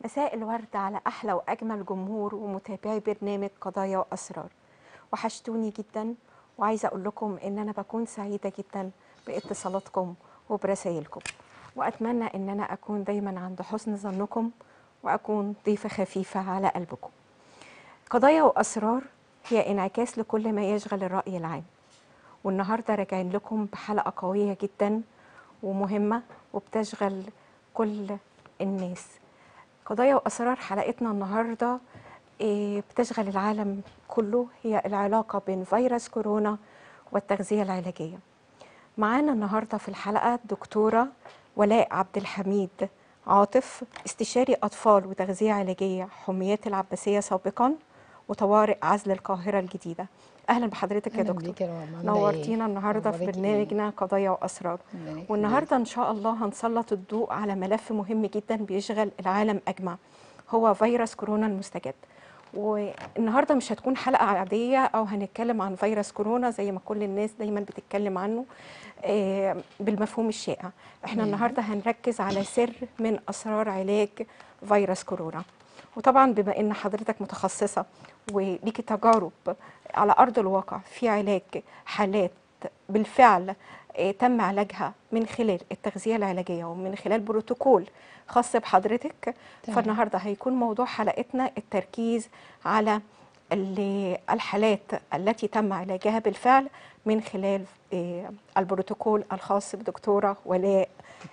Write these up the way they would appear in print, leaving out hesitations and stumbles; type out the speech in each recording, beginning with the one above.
مساء الورد على أحلى وأجمل جمهور ومتابعي برنامج قضايا وأسرار. وحشتوني جدا، وعايزة أقول لكم إن أنا بكون سعيدة جدا باتصالاتكم وبرسايلكم، وأتمنى إن أنا أكون دايما عند حسن ظنكم وأكون ضيفة خفيفة على قلبكم. قضايا وأسرار هي انعكاس لكل ما يشغل الرأي العام، والنهاردة راجعين لكم بحلقة قوية جدا ومهمة وبتشغل كل الناس. قضايا وأسرار حلقتنا النهاردة بتشغل العالم كله، هي العلاقة بين فيروس كورونا والتغذية العلاجية. معانا النهاردة في الحلقة دكتورة ولاء عبد الحميد عاطف، استشاري أطفال وتغذية علاجية حميات العباسية سابقا وطوارئ عزل القاهرة الجديدة. أهلا بحضرتك يا اهلا دكتور، بيك يا رام، عامله ايه؟ نورتينا النهاردة في اخبارك ايه؟ برنامجنا قضايا وأسرار. ربنا يخليك. والنهاردة إن شاء الله هنسلط الضوء على ملف مهم جدا بيشغل العالم أجمع، هو فيروس كورونا المستجد. والنهارده مش هتكون حلقة عادية أو هنتكلم عن فيروس كورونا زي ما كل الناس دايما بتتكلم عنه بالمفهوم الشائع. احنا تمام. النهارده هنركز على سر من أسرار علاج فيروس كورونا. وطبعا بما ان حضرتك متخصصة وليكي تجارب على أرض الواقع في علاج حالات بالفعل تم علاجها من خلال التغذية العلاجية ومن خلال بروتوكول خاص بحضرتك، تمام. فالنهارده هيكون موضوع حلقتنا التركيز على الحالات التي تم علاجها بالفعل من خلال البروتوكول الخاص بدكتورة ولاء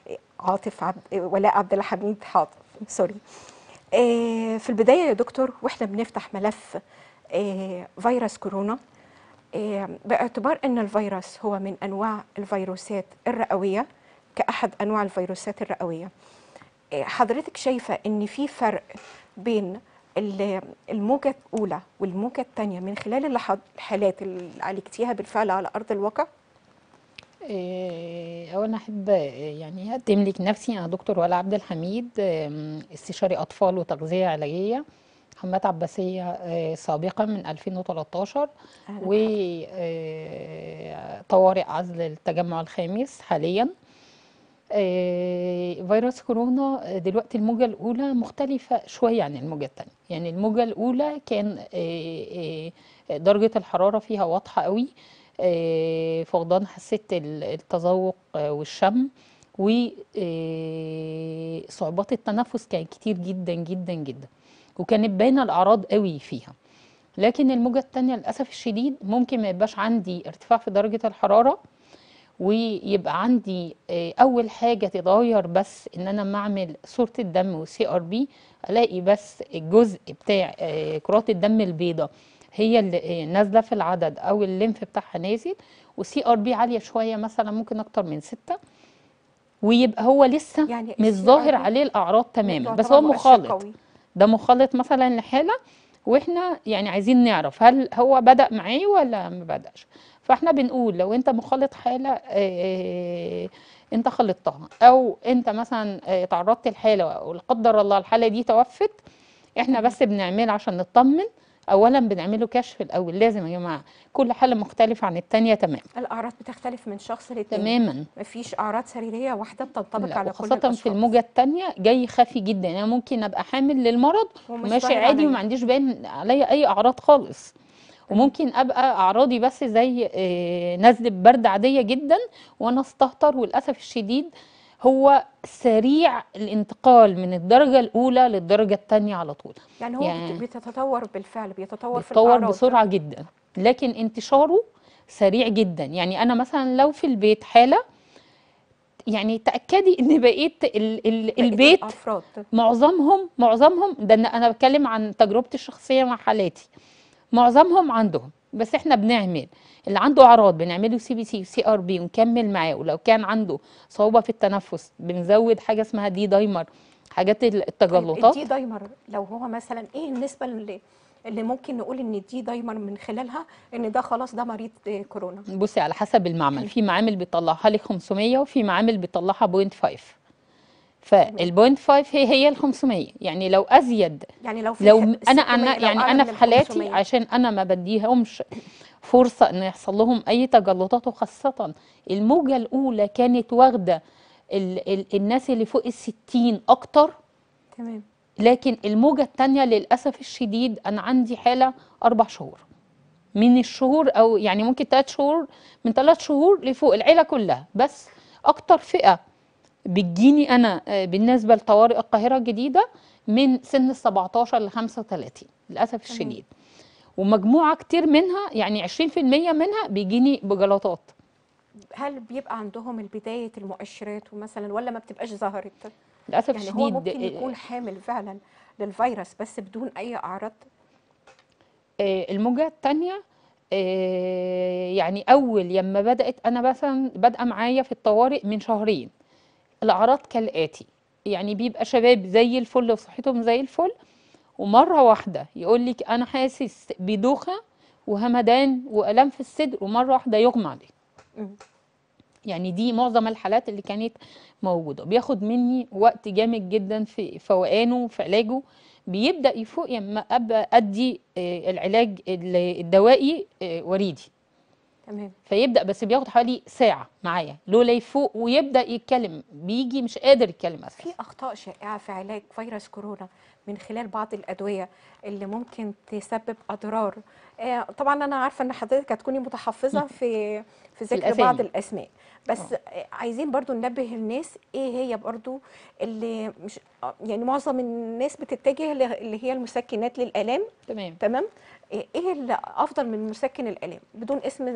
ولاء عبد الحميد حاضر سوري. في البداية يا دكتور، واحنا بنفتح ملف فيروس كورونا، باعتبار ان الفيروس هو من انواع الفيروسات الرئويه كاحد انواع الفيروسات الرئويه، حضرتك شايفه ان في فرق بين الموجه الاولى والموجه الثانيه من خلال الحالات اللي عالجتيها بالفعل على ارض الواقع؟ اولا احب يعني اقدم لك نفسي. انا دكتور ولاء عبد الحميد، استشاري اطفال وتغذيه علاجيه حمات عباسيه سابقا من 2013، اهلا بحضرتك. وطوارئ عزل التجمع الخامس حاليا. فيروس كورونا دلوقتي الموجة الأولى مختلفة شوية عن الموجة الثانية. يعني الموجة الأولى كان درجة الحرارة فيها واضحة قوي، فقدان حاسة التذوق والشم، وصعوبات التنفس كان كتير جدا جدا جدا، وكانت باينة الأعراض قوي فيها. لكن الموجة الثانية للأسف الشديد ممكن ما يبقاش عندي ارتفاع في درجة الحرارة، ويبقى عندي اول حاجه تتغير بس ان انا لما اعمل صوره الدم والسي ار بي الاقي بس الجزء بتاع كرات الدم البيضاء هي اللي نازله في العدد، او الليمف بتاعها نازل، وسي ار بي عاليه شويه مثلا ممكن اكتر من 6، ويبقى هو لسه يعني مش السي ار ظاهر بي عليه الاعراض تماما، بس يعتبر هو مؤشر مخالط. قوي. ده مخالط مثلا لحاله، واحنا يعني عايزين نعرف هل هو بدأ معاه ولا ما بدأش. فاحنا بنقول لو انت مخالط حالة انت خلطتها، او انت مثلا تعرضت لحالة ولا قدر الله الحالة دي توفت، احنا تمام. بس بنعمل عشان نطمن. اولا بنعمله كشف الاول، لازم يا جماعة كل حالة مختلفة عن التانية تمام. الأعراض بتختلف من شخص للتاني، تماما. مفيش أعراض سريرية واحدة بتنطبق لا، على كل وخاصة في الأشخاص الموجة التانية جاي خفي جدا. يعني أنا ممكن أبقى حامل للمرض ومش وماشي ظاهر عادي وما عليا. عنديش باين عليا أي أعراض خالص. تمام. وممكن أبقى أعراضي بس زي نزلة برد عادية جدا وأنا استهتر. وللأسف الشديد هو سريع الانتقال من الدرجة الأولى للدرجة التانية على طول. يعني هو يعني بيتطور بالفعل، بيتطور في بيتطور الأعراض. بسرعة جدا، لكن انتشاره سريع جدا. يعني أنا مثلا لو في البيت حالة، يعني تأكدي ان بقيت بقية البيت الأفراد. معظمهم ده انا بتكلم عن تجربتي الشخصيه مع حالاتي، معظمهم عندهم. بس احنا بنعمل اللي عنده اعراض بنعمله سي بي سي وسي ار بي ونكمل معاه، ولو كان عنده صعوبه في التنفس بنزود حاجه اسمها دي دايمر، حاجات طيب الدي التجلطات. دايمر لو هو مثلا ايه النسبة اللي ممكن نقول ان الدي دايمر من خلالها ان ده خلاص ده مريض كورونا؟ بصي على حسب المعمل، في معامل بيطلعها لي 500 وفي معامل بيطلعها 0.5. تمام. فالبوينت 5 هي ال 500. يعني لو ازيد، يعني لو في لو ال انا 600 لو يعني أعلى انا من في ال حالاتي 500. عشان انا ما بديهمش فرصه ان يحصل لهم اي تجلطات. وخاصه الموجه الاولى كانت واخده الناس اللي فوق ال 60 اكتر. تمام. لكن الموجة التانية للأسف الشديد أنا عندي حالة 4 شهور من الشهور، أو يعني ممكن 3 شهور، من 3 شهور لفوق العيلة كلها. بس أكتر فئة بتجيني أنا بالنسبة لطوارئ القاهرة الجديدة من سن ال 17 ل 35 للأسف تمام. الشديد. ومجموعة كتير منها يعني 20% منها بيجيني بجلطات. هل بيبقى عندهم البداية المؤشرات مثلا ولا ما بتبقاش ظهرت؟ للأسف يعني هو الشديد ممكن يكون حامل فعلا للفيروس بس بدون أي أعراض؟ الموجة التانية يعني أول يما بدأت، أنا مثلا بادئة معايا في الطوارئ من شهرين. الأعراض كالآتي: يعني بيبقى شباب زي الفل وصحتهم زي الفل، ومرة واحدة يقول لك أنا حاسس بدوخة وهمدان وألم في الصدر، ومرة واحدة يغمى عليه. مم. يعني دي معظم الحالات اللي كانت موجودة. بياخد مني وقت جامد جدا في فوقانه في علاجه. بيبدأ يفوق لما أبقى أدي العلاج الدوائي وريدي. تمام. فيبدأ، بس بياخد حوالي ساعة معايا لولا يفوق ويبدأ يتكلم. بيجي مش قادر يتكلم في أساسا. أخطاء شائعة في علاج فيروس كورونا من خلال بعض الأدوية اللي ممكن تسبب أضرار. طبعا أنا عارفة إن حضرتك هتكوني متحفظة في في ذكر بعض الأسامي. الأسماء، بس اه عايزين برضو ننبه الناس إيه هي برضو اللي مش يعني معظم الناس بتتجه اللي هي المسكنات للآلام. تمام. تمام. إيه اللي أفضل من مسكن الآلام بدون اسم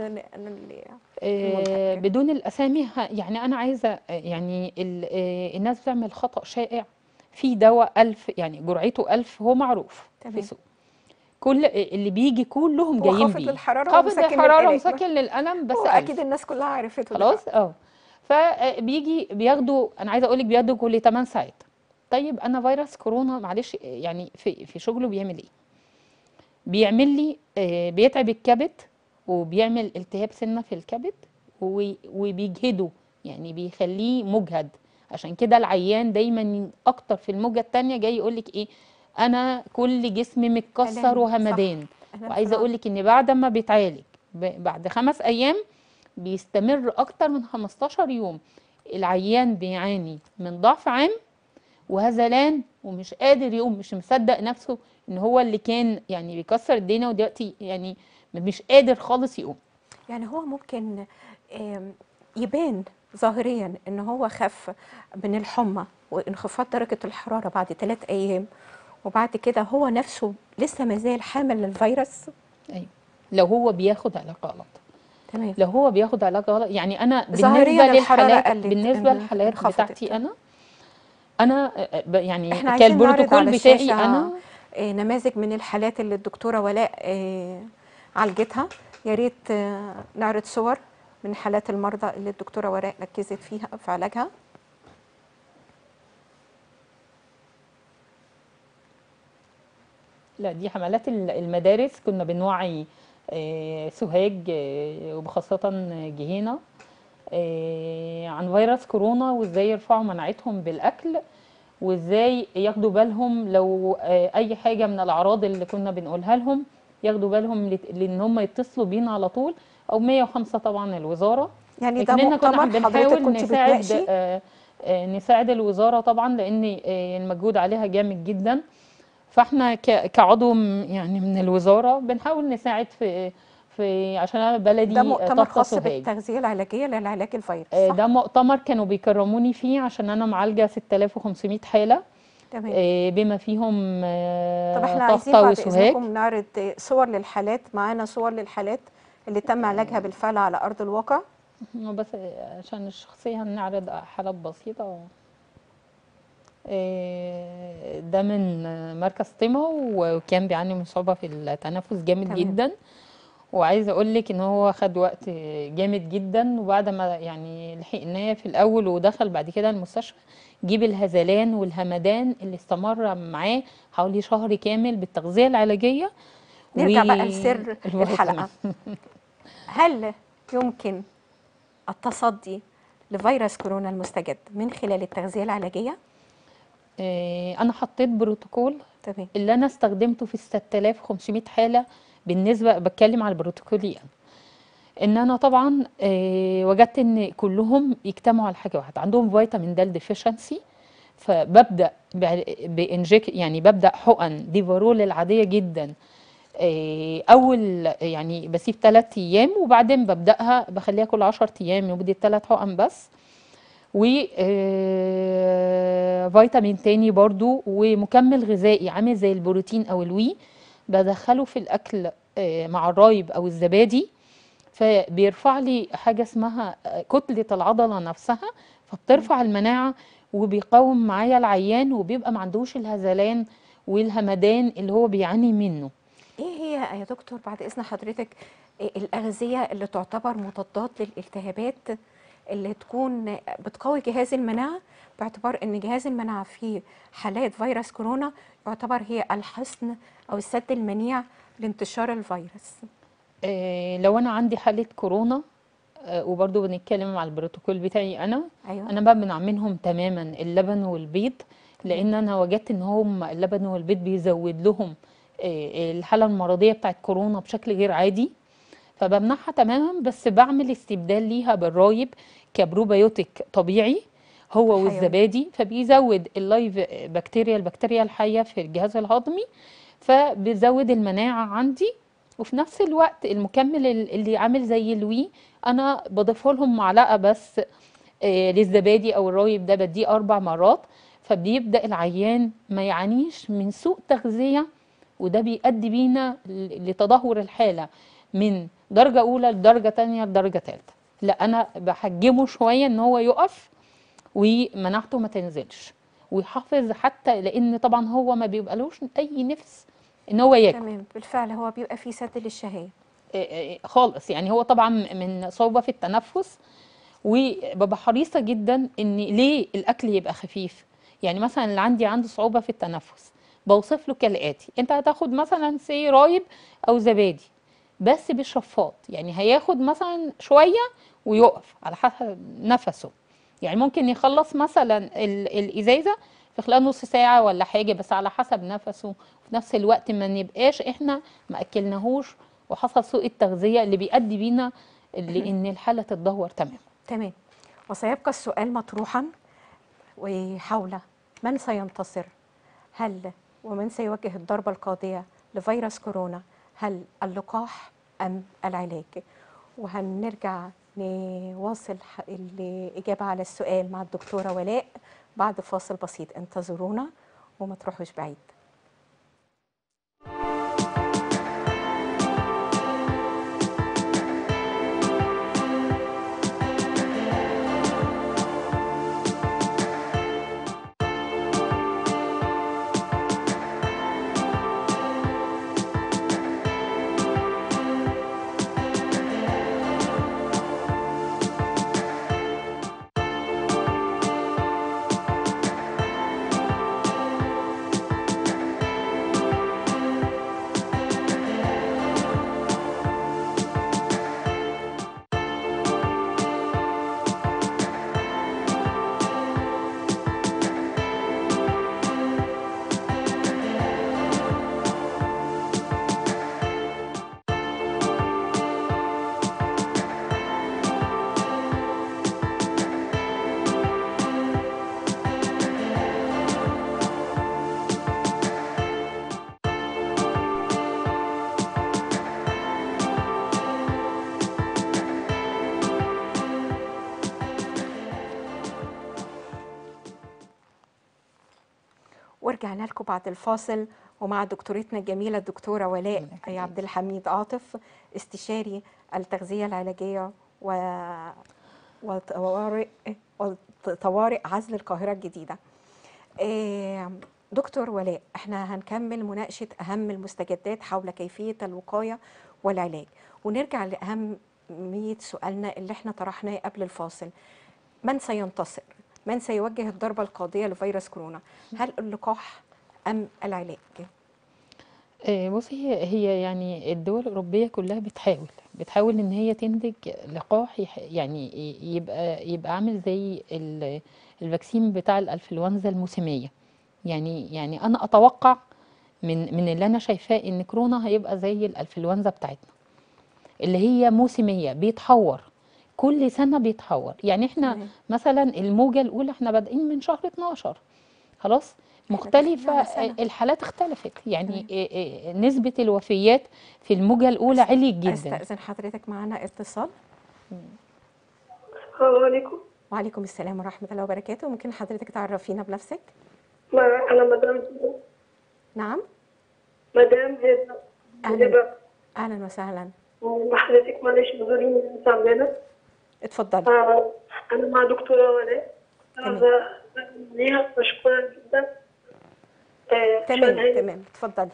المنتج؟ بدون الأسامي يعني أنا عايزة يعني الناس بتعمل خطأ شائع في دواء 1000، يعني جرعته 1000، هو معروف في تمام. السوق. كل اللي بيجي كلهم هو جايين خافض بيه للحرارة خافض ومسكن للحرارة للآلام. ومسكن للألم، بس هو أكيد 1000. الناس كلها عرفته خلاص دلوقتي. فبيجي بياخدوا، أنا عايزة أقولك بياخدوا كل 8 ساعات. طيب أنا فيروس كورونا معلش يعني في شغله بيعمل إيه؟ بيعمل لي بيتعب الكبد، وبيعمل التهاب سنة في الكبد، وبيجهده، يعني بيخليه مجهد. عشان كده العيان دايما اكتر في الموجة التانية جاي يقولك ايه: انا كل جسمي متكسر ألام، صح. وهمدان. ألام في وعايزه العظم. اقولك ان بعد ما بيتعالج بعد 5 ايام بيستمر اكتر من 15 يوم. العيان بيعاني من ضعف عام وهذلان ومش قادر يقوم، مش مصدق نفسه ان هو اللي كان يعني بيكسر الدنيا ودلوقتي يعني مش قادر خالص يقوم. يعني هو ممكن يبان ظاهريا ان هو خف من الحمى وانخفاض درجة الحرارة بعد 3 أيام، وبعد كده هو نفسه لسه مازال حامل للفيروس. ايوه، لو هو بياخد علاج غلط. تمام. لو هو بياخد علاج غلط، يعني انا ظاهريا بالنسبه الحرارة للحالات، قلت، بتاعتي انخفضت. انا يعني احنا عايزين نعرض كالبروتوكول على بتاعي الشاشة انا. نماذج من الحالات اللي الدكتورة ولاء عالجتها. يا ريت نعرض صور من حالات المرضى اللي الدكتورة ولاء ركزت فيها في علاجها. لا، دي حملات المدارس، كنا بنوعي سوهاج وبخاصة جهينة عن فيروس كورونا، وازاي يرفعوا مناعتهم بالأكل، وازاي ياخدوا بالهم لو أي حاجة من الأعراض اللي كنا بنقولها لهم ياخدوا بالهم لأن هم يتصلوا بينا على طول، أو 105 طبعا الوزارة. يعني ده لكن احنا كنا مؤتمر حضرتك بنحاول كنت نساعد بتناقشي؟ نساعد الوزارة طبعا، لأن المجهود عليها جامد جدا. فاحنا كعضو يعني من الوزارة بنحاول نساعد في عشان انا ده بلدي مؤتمر طنطا خاص سوهاج. بالتغذية العلاجية للعلاج الفيروس، صح؟ ده مؤتمر كانوا بيكرموني فيه عشان انا معالجة 6500 حالة تمام. بما فيهم طب احنا عايزين طنطا بعد وسوهاج. إذنكم نعرض صور للحالات، معانا صور للحالات اللي تم علاجها بالفعل على أرض الواقع. بس عشان الشخصية هنعرض حالات بسيطة. ده من مركز طمع، وكان بيعاني من صعوبة في التنفس جامد تمام. جدا. وعايزه اقول لك ان هو خد وقت جامد جدا، وبعد ما يعني لحقناه في الاول ودخل بعد كده المستشفى، جيب الهذلان والهمدان اللي استمر معاه حوالي شهر كامل بالتغذيه العلاجيه نرجع بقى لسر والفيتامين. الحلقة. هل يمكن التصدي لفيروس كورونا المستجد من خلال التغذية العلاجية؟ انا حطيت بروتوكول تمام. اللي انا استخدمته في 6500 حاله. بالنسبه بتكلم على البروتوكول يعني ان انا طبعا وجدت ان كلهم يجتمعوا على حاجه واحده: عندهم فيتامين د ديفيشنسي. فببدا بانجك، يعني ببدا حقن ديفارول العاديه جدا. اول يعني بسيب 3 ايام، وبعدين ببداها بخليها كل 10 ايام لمده 3 حقن بس. وفيتامين تاني برضو ومكمل غذائي عامل زي البروتين او الوي، بدخله في الاكل مع الرايب او الزبادي، فبيرفع لي حاجه اسمها كتله العضله نفسها، مم. فبترفع المناعه، وبيقاوم معايا العيان، وبيبقى ما عندوش الهذلان والهمدان اللي هو بيعاني منه. ايه هي يا دكتور بعد اذن حضرتك الاغذيه اللي تعتبر مضادات للالتهابات اللي تكون بتقوي جهاز المناعه، باعتبار ان جهاز المناعه في حالات فيروس كورونا يعتبر هي الحصن او السد المنيع لانتشار الفيروس؟ لو انا عندي حاله كورونا، وبرضو بنتكلم على البروتوكول بتاعي انا، ايوه. انا بقى بنعملهم تماما اللبن والبيض، تمام. لان انا وجدت ان هم اللبن والبيض بيزود لهم الحاله المرضيه بتاعت كورونا بشكل غير عادي، فبمنعها تماما، بس بعمل استبدال ليها بالرايب كبروبيوتيك طبيعي هو حيوي. والزبادي، فبيزود اللايف بكتيريا، البكتيريا الحيه في الجهاز الهضمي، فبيزود المناعه عندي. وفي نفس الوقت المكمل اللي عامل زي الوي، انا بضيف لهم معلقه بس للزبادي او الرايب ده، بديه 4 مرات، فبيبدا العيان ما يعانيش من سوء تغذيه، وده بيؤدي بينا لتدهور الحاله من درجه اولى لدرجه تانية لدرجه تالتة. لا، انا بحجمه شويه ان هو يقف ومناعته ما تنزلش، ويحافظ، حتى لان طبعا هو ما بيبقالوش اي نفس ان هو ياكل تمام، بالفعل هو بيبقى فيه سد للشهيه. خالص. يعني هو طبعا من صعوبة في التنفس، وببقى حريصة جدا ان ليه الاكل يبقى خفيف. يعني مثلا اللي عنده صعوبة في التنفس، بوصف له كالآتي: انت هتاخد مثلا سي رايب او زبادي بس بالشفاط، يعني هياخد مثلا شوية ويقف على حسب نفسه، يعني ممكن يخلص مثلا الازازة في خلال نص ساعة ولا حاجة، بس على حسب نفسه. وفي نفس الوقت ما نبقاش احنا ما اكلناهوش وحصل سوء التغذية اللي بيؤدي بينا لان الحالة تتدهور تماما. تمام. وسيبقى السؤال مطروحا وحول من سينتصر، هل ومن سيواجه الضربة القاضية لفيروس كورونا، هل اللقاح أم العلاج؟ وهنرجع نواصل الإجابة على السؤال مع الدكتورة ولاء بعد فاصل بسيط. انتظرونا وما تروحوش بعيد. ورجعنا لكم بعد الفاصل ومع دكتورتنا الجميلة الدكتورة ولاء ربنا عبد يخليكي. الحميد عاطف، استشاري التغذية العلاجية وطوارئ طوارئ عزل القاهرة الجديدة. دكتور ولاء، احنا هنكمل مناقشة أهم المستجدات حول كيفية الوقاية والعلاج، ونرجع لأهمية سؤالنا اللي احنا طرحناه قبل الفاصل: من سينتصر؟ من سيوجه الضربة القاضية لفيروس كورونا؟ هل اللقاح أم العلاج؟ بصي، هي يعني الدول الأوروبية كلها بتحاول إن هي تنتج لقاح يعني يبقى عامل زي الفاكسين بتاع الإنفلونزا الموسمية. يعني أنا أتوقع من اللي أنا شايفاه إن كورونا هيبقى زي الإنفلونزا بتاعتنا، اللي هي موسمية، بيتحور كل سنة بيتحور. يعني احنا تمام. مثلا الموجة الأولى احنا بادئين من شهر 12، احنا خلاص داخلين مختلفة. على سنة. الحالات اختلفت يعني تمام. نسبة الوفيات في الموجة الأولى عليت جدا. استأذن حضرتك معانا اتصال. السلام عليكم. وعليكم السلام ورحمة الله وبركاته. ممكن حضرتك تعرفينا بنفسك؟ أنا مدام هبة. نعم. مدام هبة. أهلا. هبة. أهلا وسهلا. حضرتك معلش بزوريني تعبانة. اتفضلي. أنا مع دكتورة ولاء. تمام. ليها مشكورة جدا. تمام تمام اتفضلي.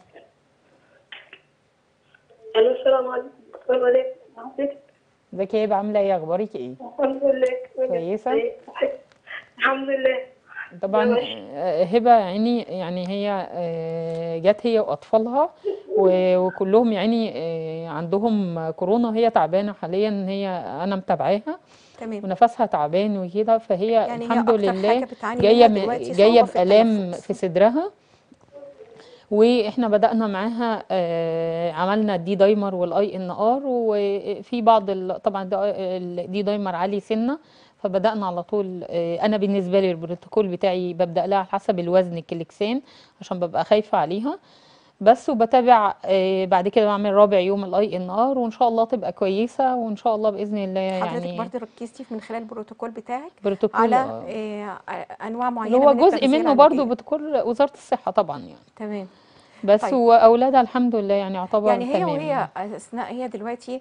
ألو السلام عليكم دكتورة ولاء. حضرتك ازيك يا هبة، عاملة ايه؟ أخبارك ايه؟ الحمد لله كويسة؟ الحمد لله. طبعا هبة يعني هي جت هي وأطفالها وكلهم يعني عندهم كورونا، وهي تعبانة حاليا. هي أنا متابعاها تمام. ونفسها تعبان وكده، فهي يعني هي الحمد أكتر لله حاجة بتعاني منها دلوقتي جاية صعوبة في بآلام التنفس. في صدرها. واحنا بدأنا معاها عملنا الدي دايمر والاي ان ار، وفي بعض طبعا الدي دايمر عالي سنة، فبدأنا على طول. انا بالنسبة لي البروتوكول بتاعي ببدأ لها على حسب الوزن الكليكسان عشان ببقى خايفة عليها بس، وبتابع بعد كده بعمل رابع يوم الاي ان ار، وان شاء الله تبقى كويسة، وان شاء الله بإذن الله حضرتك يعني. برضه ركزتي من خلال البروتوكول بتاعك بروتوكول على أنواع اللي معينة هو من جزء التغذية منه برضو العلاجية. بروتوكول وزارة الصحة طبعا يعني. تمام. بس طيب واولادها الحمد لله يعني يعتبر يعني هي تمام وهي يعني. أثناء هي دلوقتي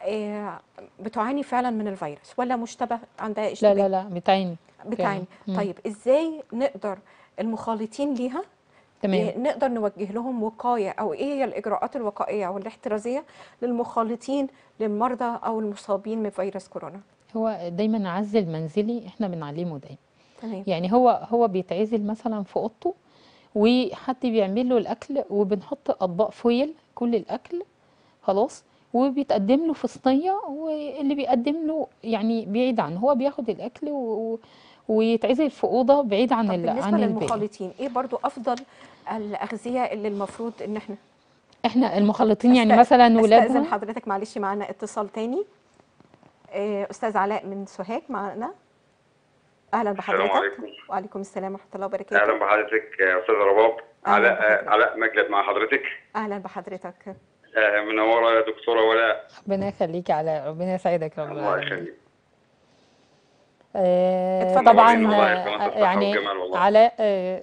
بتعاني فعلا من الفيروس ولا مشتبه عندها لا اشتباه؟ لا لا بتعيني بتعاني. طيب ازاي نقدر المخالطين ليها تمام. نقدر نوجه لهم وقاية أو إيه هي الإجراءات الوقائية أو الاحترازية للمخالطين للمرضى أو المصابين من فيروس كورونا؟ هو دايما عزل منزلي احنا بنعلمه دايما، تمام. يعني هو بيتعزل مثلا في اوضته، وحد بيعمل له الاكل وبنحط اطباق فويل كل الاكل خلاص، وبيتقدم له في صينيه، واللي بيقدم له يعني بعيد عنه، هو بياخد الاكل ويتعزل في اوضه بعيد عن طب بالنسبة عن الباقي. للمخالطين إيه برضو أفضل الأغذية اللي المفروض إن إحنا احنا المخلطين يعني أست... مثلا أستأذن ولادها. حضرتك معلش معانا اتصال تاني. أستاذ علاء من سوهاج معانا. أهلا السلام بحضرتك. عليكم. وعليكم السلام ورحمة الله اهلا وبركاته. بحضرتك يا استاذ رباب. أهلا علاء بحضرتك. علاء مجلد مع حضرتك. أهلا بحضرتك. منوره يا دكتوره ولاء. ربنا يخليكي، على ربنا يسعدك رب الله العالمين. يخليك. اتفضل طبعا منورين والله قناه الصحه يعني والجمال والله. علاء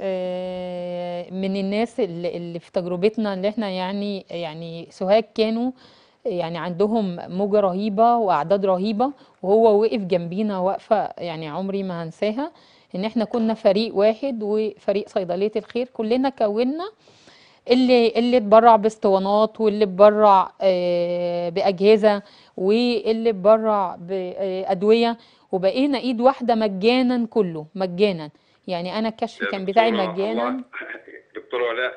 من الناس اللي في تجربتنا، اللي احنا يعني سوهاج كانوا يعني عندهم موجة رهيبة وأعداد رهيبة، وهو وقف جنبينا وقفة يعني عمري ما هنساها. إن احنا كنا فريق واحد وفريق صيدلية الخير، كلنا كونا اللي اتبرع باسطوانات، واللي اتبرع بأجهزة، واللي اتبرع بأدوية، وبقينا ايد واحدة مجانا، كله مجانا. يعني انا الكشف يا كان بتاعي دكتوره الله مجانا. دكتوره ولاء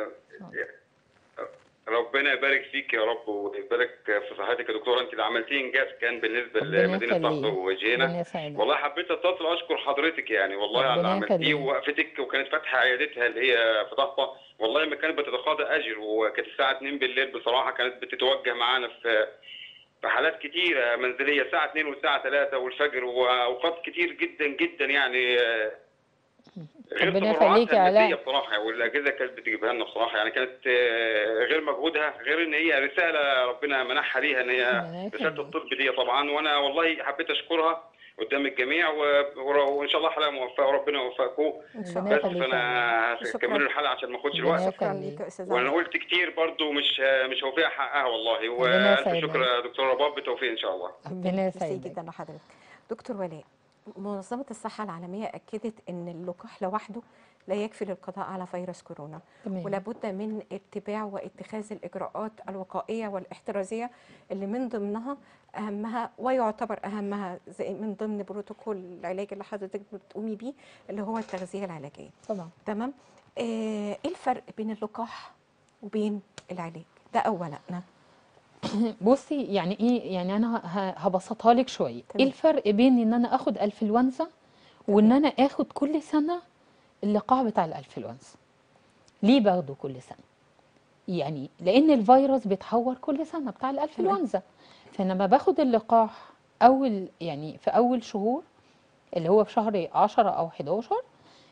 ربنا يبارك فيك يا رب ويبارك في صحتك يا دكتوره. انت اللي عملتيه انجاز كان بالنسبه ربنا لمدينه طنطا يخليك، وجينا. ربنا يسعدك، والله حبيت اتصل اشكر حضرتك يعني والله على اللي ربنا عملتيه يخليك. ووقفتك، وكانت فاتحه عيادتها اللي هي في طنطا. والله ما كانت بتتقاضى اجر، وكانت الساعه 2 بالليل بصراحه كانت بتتوجه معانا في حالات كتيره منزليه الساعه 2 والساعه 3 والفجر واوقات كتير جدا جدا يعني. غير ربنا تبرعاتها يخليك يا الماديه علاء. بصراحه والأجهزة كانت بتجيبها لنا بصراحه يعني كانت غير مجهودها، غير ان هي رساله ربنا منحها ليها ان هي ربنا رساله يخليك. الطب دي طبعا. وانا والله حبيت اشكرها قدام الجميع وان شاء الله حلقه موفقه وربنا يوفقكم. إن شاء ربنا الله. بس يخليك يا فانا علاء. شكرا. هكمل الحلقه عشان ما اخدش ربنا الوقت. شكرا ليك يخليك. يا أستاذ وانا علاء. قلت كتير برضو مش هوفيها حقها والله. ربنا والف شكر يسعدك، يا دكتور رباب، بالتوفيق ان شاء الله. ربنا ميرسي يسعدك. جدا لحضرتك. دكتور ولاء، منظمة الصحة العالمية أكدت أن اللقاح لوحده لا يكفي للقضاء على فيروس كورونا، تمام. ولابد من اتباع واتخاذ الإجراءات الوقائية والاحترازية اللي من ضمنها أهمها ويعتبر أهمها زي من ضمن بروتوكول العلاج اللي حضرتك بتقومي بيه اللي هو التغذية العلاجية. طبعا. تمام. إيه الفرق بين اللقاح وبين العلاج؟ ده أولا. بصي يعني ايه، يعني انا هبسطها لك شويه. ايه تمام. الفرق بين ان انا اخد انفلونزا وان انا اخد كل سنه اللقاح بتاع الانفلونزا؟ ليه باخده كل سنه؟ يعني لان الفيروس بيتحور كل سنه بتاع الانفلونزا، فلما باخد اللقاح يعني في اول شهور اللي هو في شهر 10 او 11،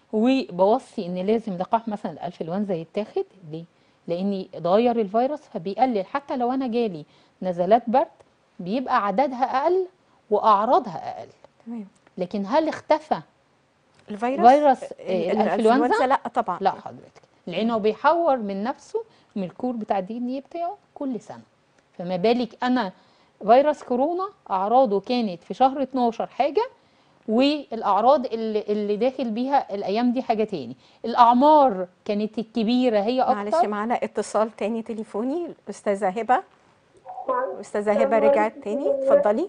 وبوصي ان لازم لقاح مثلا الانفلونزا يتاخد. ليه؟ لاني اتغير الفيروس فبيقلل، حتى لو انا جالي نزلات برد بيبقى عددها اقل واعراضها اقل. تمام. لكن هل اختفى الفيروس فيروس الانفلونزا؟ لا طبعا. لا حضرتك، لانه بيحور من نفسه من الكور بتاع الدي ان ايه بتاعه كل سنه. فما بالك انا فيروس كورونا اعراضه كانت في شهر 12 حاجه، والاعراض اللي داخل بيها الايام دي حاجه تاني. الاعمار كانت الكبيره هي معلش اكتر. معانا اتصال تاني تليفوني، الاستاذه هبه. استاذه هبه السلام رجعت عليكم. تاني، اتفضلي.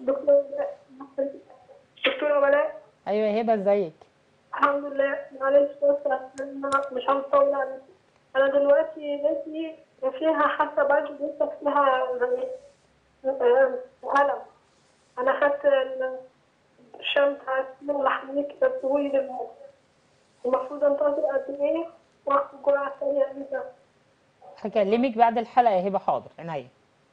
دكتورة ولاء. ايوه يا هبه، ازيك؟ الحمد لله. معلش بس عشان أنا مش عاوز اطول عليك. انا دلوقتي بنتي فيها حاسه برضه لسه فيها زي ألم. انا خدت الشام بتاع السنين اللحمية كتبتهولي للموت. المفروض انتظر قد ايه واخد جرعة ثانية امتى؟ هكلمك بعد الحلقه يا هبه، حاضر عينيا.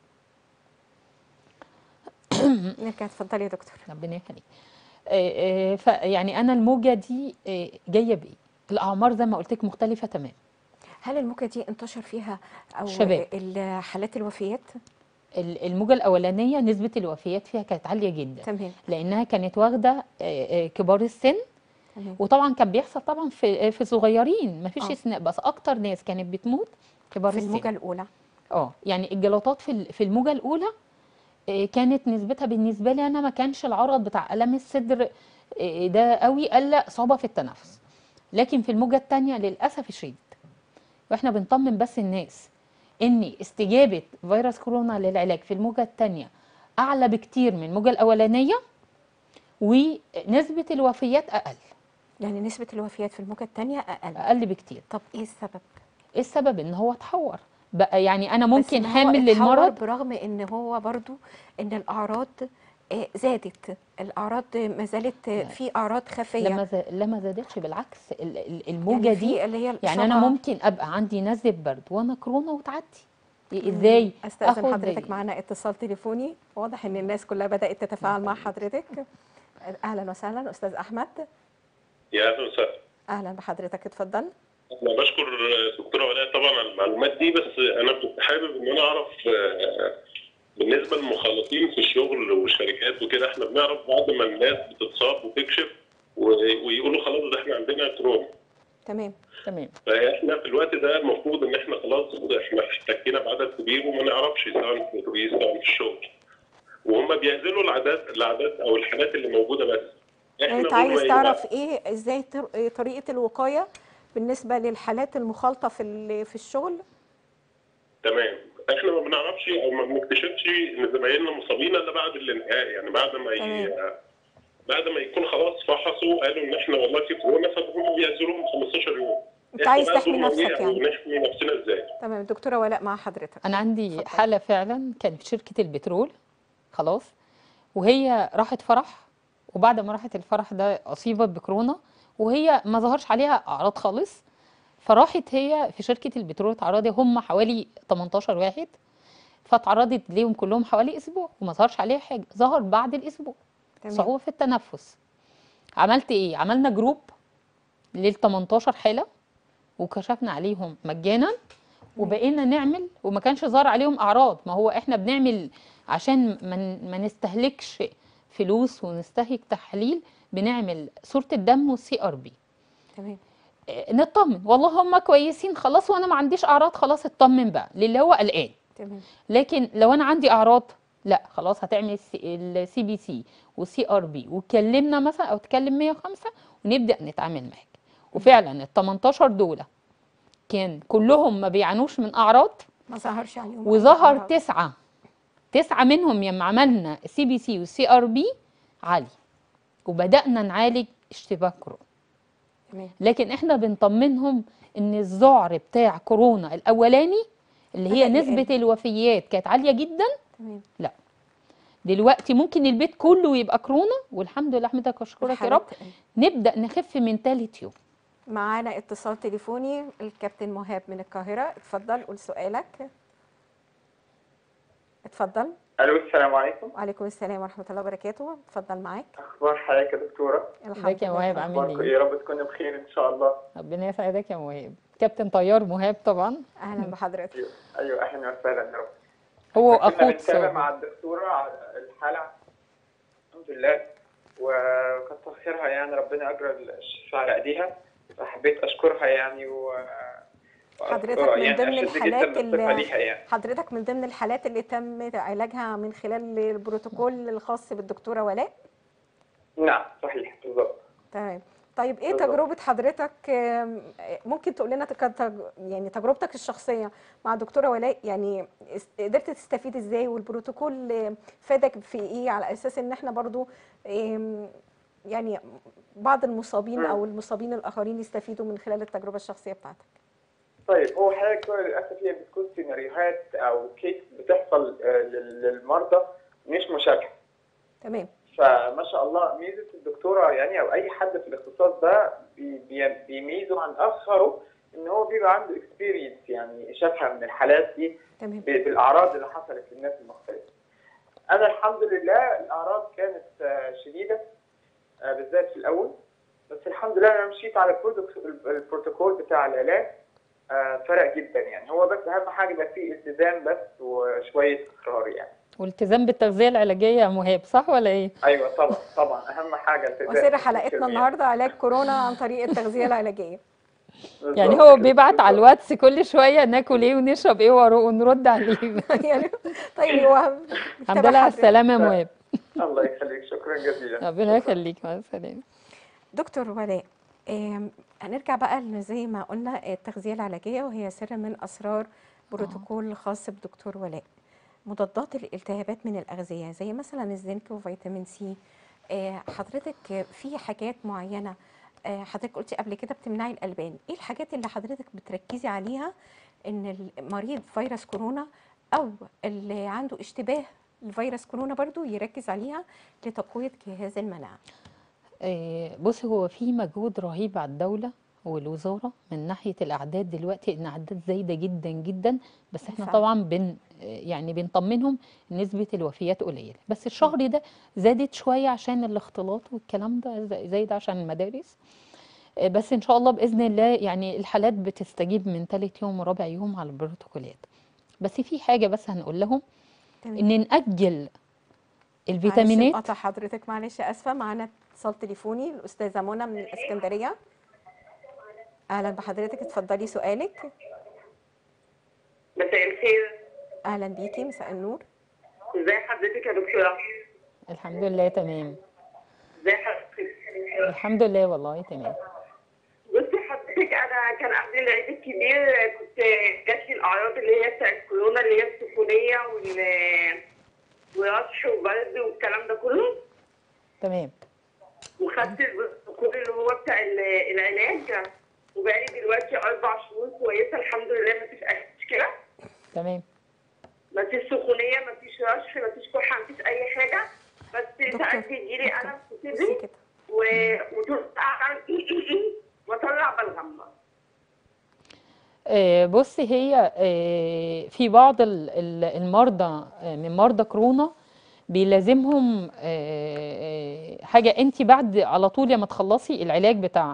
نرجع، اتفضلي يا دكتور. ربنا يخليك. يعني انا الموجه دي جايه بايه؟ الاعمار زي ما قلت لك مختلفه تمام. هل الموجة دي انتشر فيها او شباب. حالات الوفيات؟ الموجه الاولانيه نسبه الوفيات فيها كانت عاليه جدا. تمام. لانها كانت واخده كبار السن. تمام. وطبعا كان بيحصل طبعا في صغيرين، مفيش استثناء، بس اكتر ناس كانت بتموت كبار في السن. الموجة الأولى. يعني الجلطات في الموجه الاولى كانت نسبتها بالنسبه لي انا ما كانش العرض بتاع الام الصدر ده قوي، الا صعوبه في التنفس. لكن في الموجه الثانيه للاسف الشديد، واحنا بنطمن بس الناس ان استجابه فيروس كورونا للعلاج في الموجه الثانيه اعلى بكتير من الموجه الاولانيه، ونسبه الوفيات اقل. يعني نسبة الوفيات في الموجة الثانية أقل. اقل بكتير. طب إيه السبب؟ ايه السبب؟ ان هو اتحور بقى. يعني انا بس ممكن ما هو حامل اتحور للمرض برغم إن هو برضو إن الأعراض زادت. الأعراض ما زالت في أعراض خفية. لما زادتش، بالعكس الموجه يعني دي في اللي هي يعني انا الشقة. ممكن ابقى عندي نزله برد وانا كورونا وتعدي. ازاي استاذن حضرتك، معانا اتصال تليفوني. واضح ان الناس كلها بدات تتفاعل مع حضرتك. اهلا وسهلا استاذ احمد. يا اهلا وسهلا. اهلا بحضرتك، اتفضل. انا بشكر دكتوره ولاء طبعا على المعلومات دي، بس انا كنت حابب ان انا اعرف بالنسبه للمخالطين في الشغل والشركات وكده، احنا بنعرف بعد ما الناس بتتصاب وتكشف ويقولوا خلاص ده احنا عندنا كورونا. تمام. فاحنا في الوقت ده المفروض ان احنا خلاص احنا احتكينا بعدد كبير وما نعرفش سواء في الاتوبيس سواء في الشغل، وهم بيعزلوا الاعداد او الحالات اللي موجوده بس. يعني انت عايز تعرف ايه ازاي طريقه الوقايه بالنسبه للحالات المخالطه في الشغل؟ تمام. احنا ما بنعرفش او ما بنكتشفش ان زمايلنا مصابين الا بعد الانهاء، يعني بعد ما يكون خلاص فحصوا قالوا ان احنا والله في كورونا، فهم بيعزلوهم 15 يوم. انت عايز تحمي نفسك يعني. نحمي نفسنا ازاي؟ تمام. دكتوره ولاء مع حضرتك. انا عندي حاله فعلا كانت في شركه البترول خلاص، وهي راحت فرح، وبعد ما راحت الفرح ده اصيبت بكورونا وهي ما ظهرش عليها اعراض خالص. فراحت هي في شركه البترول اتعرضت، هم حوالي 18 واحد، فاتعرضت ليهم كلهم حوالي اسبوع وما ظهرش عليها حاجه. ظهر بعد الاسبوع صعوبه في التنفس. عملت ايه؟ عملنا جروب لل 18 حاله وكشفنا عليهم مجانا، وبقينا نعمل، وما كانش ظهر عليهم اعراض. ما هو احنا بنعمل عشان ما نستهلكش فلوس ونستهلك تحاليل، بنعمل صوره الدم والسي ار بي. تمام. نطمن والله هم كويسين خلاص وانا ما عنديش اعراض، خلاص اطمن بقى للي هو قلقان. تمام. لكن لو انا عندي اعراض، لا خلاص هتعمل السي بي سي والسي ار بي، وتكلمنا مثلا او تكلم 105 ونبدا نتعامل معاك. وفعلا ال 18 دول كان كلهم ما بيعانوش من اعراض، ما ظهرش عليهم، وظهر 9 منهم لما عملنا سي بي سي والسي ار بي عالي، وبدانا نعالج اشتباه كورونا. لكن احنا بنطمنهم ان الذعر بتاع كورونا الاولاني اللي هي نسبه الوفيات كانت عاليه جدا. تمام. لا دلوقتي ممكن البيت كله يبقى كورونا، والحمد لله احمدك واشكرك يا رب نبدا نخف من ثالث يوم. معانا اتصال تليفوني الكابتن مهاب من القاهره، اتفضل قول سؤالك. اتفضل. الو، السلام عليكم. وعليكم السلام ورحمة الله وبركاته، اتفضل معاك. اخبار حضرتك يا دكتوره؟ الحمد ازيك يا لله مهاب، تمام. عامل اخباركم ايه؟ ايه؟ يا رب تكونوا بخير ان شاء الله. ربنا يسعدك يا مهاب. كابتن طيار مهاب طبعا. أهلا بحضرتك. ايوه ايوه، اهلا وسهلا يا رب. هو كنا اخوه بنتابع اتصاب. مع الدكتوره على الحاله، الحمد لله، وكتر خيرها يعني، ربنا اجرى الشفاء على ايديها، فحبيت اشكرها يعني حضرتك من يعني ضمن اشد الحالات جدا بالثقه اللي ليها يعني. حضرتك من ضمن الحالات اللي تم علاجها من خلال البروتوكول الخاص بالدكتورة ولاء. نعم صحيح بالضبط. تمام. طيب ايه بالضبط. تجربة حضرتك؟ ممكن تقول لنا يعني تجربتك الشخصية مع دكتورة ولاء، يعني قدرت تستفيد ازاي، والبروتوكول فادك في ايه، على اساس ان احنا برضو يعني بعض المصابين او المصابين الاخرين يستفيدوا من خلال التجربة الشخصية بتاعتك. طيب، هو حضرتك للاسف هي بتكون سيناريوهات او كيس بتحصل للمرضى مش مشابهه. تمام. فما شاء الله ميزه الدكتوره يعني، او اي حد في الاختصاص ده بيميزه عن اخره ان هو بيبقى عنده اكسبيرينس، يعني شافها من الحالات دي. تمام. بالاعراض اللي حصلت للناس المختلفه. انا الحمد لله الاعراض كانت شديده بالذات في الاول، بس الحمد لله انا مشيت على البروتوكول بتاع العلاج. فرق جدا يعني. هو بس اهم حاجه يبقى فيه التزام بس وشويه اصرار يعني. والتزام بالتغذية العلاجية يا مهاب، صح ولا ايه؟ ايوه طبعا طبعا، اهم حاجه التزام. وسر حلقتنا النهارده علاج كورونا عن طريق التغذية العلاجية. يعني هو بيبعت على الواتس كل شوية ناكل ايه ونشرب ايه ونرد عليه. يعني طيب هو الحمد لله على السلامة يا مهاب. الله يخليك، شكرا جزيلا. ربنا يخليك، مع السلامة. دكتور ولاء، هنرجع بقى زي ما قلنا التغذية العلاجية، وهي سر من أسرار بروتوكول خاص بدكتور ولاء. مضادات الالتهابات من الأغذية زي مثلا الزنك وفيتامين سي، حضرتك في حاجات معينة حضرتك قلتي قبل كده بتمنعي الألبان، ايه الحاجات اللي حضرتك بتركزي عليها ان المريض فيروس كورونا او اللي عنده اشتباه لفيروس كورونا برضو يركز عليها لتقوية جهاز المناعة؟ بص، هو في مجهود رهيب على الدولة والوزارة من ناحية الأعداد دلوقتي، إن أعداد زايدة جدا جدا، بس احنا بالفعل. طبعا يعني بنطمنهم نسبة الوفيات قليلة، بس الشهر ده زادت شوية عشان الاختلاط والكلام ده، زايد عشان المدارس. بس إن شاء الله بإذن الله يعني الحالات بتستجيب من ثالث يوم ورابع يوم على البروتوكولات. بس في حاجة بس هنقول لهم، تمام. إن نأجل معلش الفيتامينات. نقطع حضرتك، معلش اسفه، معانا اتصال تليفوني الاستاذه منى من الاسكندريه. اهلا بحضرتك، اتفضلي سؤالك. مساء الخير. اهلا بيكي، مساء النور. ازي حضرتك يا دكتوره؟ الحمد لله تمام. ازي حضرتك؟ الحمد لله والله تمام. بصي حضرتك، انا كان قبل العيد الكبير كنت جات لي الاعراض اللي هي بتاعت كورونا، اللي هي السخونيه ورشح وبرد والكلام ده كله. تمام. وخدت البروتوكول اللي هو بتاع العلاج، وبقالي دلوقتي 4 شهور كويسه الحمد لله، مفيش اي مشكله. تمام. مفيش سخونيه، مفيش رشح، مفيش كحه، مفيش اي حاجه. بس ساعات بيجيلي الم في صدري وترقع واطلع بلغم. بصي، هي في بعض المرضى من مرضى كورونا بيلازمهم حاجة. انت بعد على طول لما تخلصي العلاج بتاع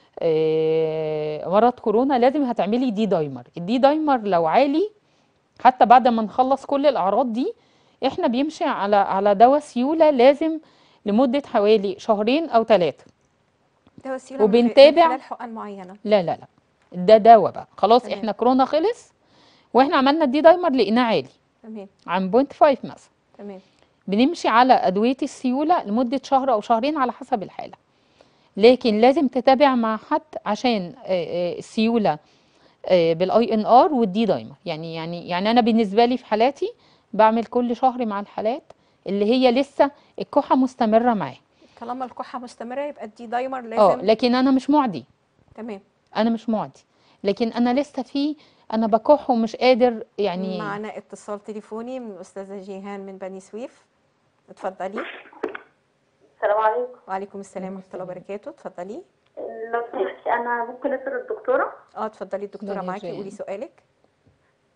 مرض كورونا لازم هتعملي دي دايمر. الدي دايمر لو عالي، حتى بعد ما نخلص كل الأعراض دي، احنا بيمشي على دواء سيولة لازم لمدة حوالي 2 أو 3 دواء سيولة وبنتابع من خلال حقن معينه؟ لا لا لا، ده دواء بقى خلاص. تمام. احنا كورونا خلص واحنا عملنا الدي دايمر لقيناه عالي تمام. عن 0.5 مثلا، تمام. بنمشي على أدوية السيولة لمدة 1 أو 2 على حسب الحالة. لكن لازم تتابع مع حد عشان السيولة بالاي ان ار والدي دايمر. يعني انا بالنسبة لي في حالاتي بعمل كل شهر مع الحالات اللي هي لسه الكحة مستمرة معاه. طالما الكحه مستمره يبقى الدي دايمر لازم. لكن انا مش معدي. تمام. انا مش معدي، لكن انا لسه انا بكح ومش قادر يعني. معنا اتصال تليفوني من الاستاذه جيهان من بني سويف، اتفضلي. السلام عليكم. وعليكم السلام ورحمه الله وبركاته، اتفضلي. لو سمحتي انا ممكن اسال الدكتوره؟ اتفضلي الدكتوره اتفضلي يا معاكي، جيهان. قولي سؤالك.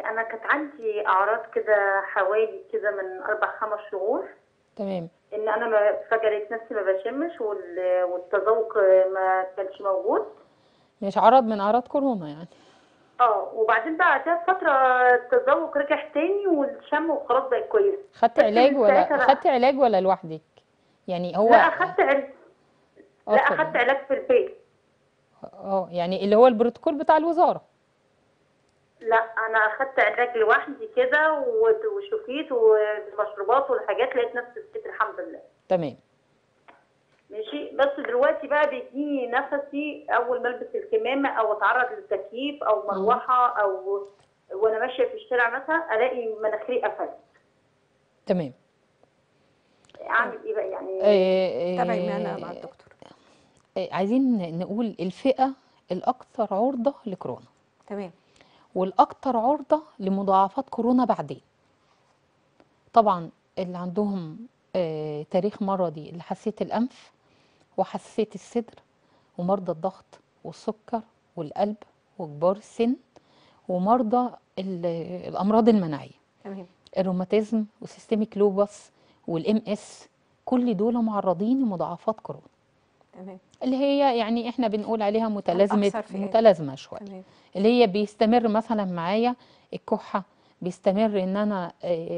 انا كانت عندي اعراض كده حوالي كده من 4-5 شهور، تمام. ان انا فجاه لقيت نفسي ما بشمش والتذوق ما كانش موجود. مش عرض من اعراض كورونا يعني؟ وبعدين بعدها فتره التذوق رجع تاني والشم وخلاص بقت كويس. خدت بس علاج من ساعتها ولا بقى خدت علاج ولا لوحدك يعني؟ هو لا اخدت علاج. لا اتفضل. اخدت علاج في البيت. يعني اللي هو البروتوكول بتاع الوزارة؟ لا انا اخدت علاج لوحدي كده وشفيت والمشروبات والحاجات لقيت نفسي بقيت الحمد لله. تمام. ماشي. بس دلوقتي بقى بيجيني نفسي اول ما البس الكمامه او اتعرض للتكييف او مروحه او وانا ماشيه في الشارع مثلا الاقي مناخيري قفلت. تمام. اعمل ايه بقى يعني؟ تابعي معانا مع الدكتور. عايزين نقول الفئة الأكثر عرضة لكورونا، تمام، والأكثر عرضة لمضاعفات كورونا بعدين. طبعا اللي عندهم تاريخ مرضي لحساسية الأنف وحساسية الصدر ومرضى الضغط والسكر والقلب وكبار السن ومرضى الأمراض المناعية، تمام، الروماتيزم والسيستميك لوبس والام اس، كل دول معرضين لمضاعفات كورونا، تمام، اللي هي يعني احنا بنقول عليها الأكثر فئات. متلازمه شويه، تمام، اللي هي بيستمر مثلا معايا الكحه، بيستمر ان انا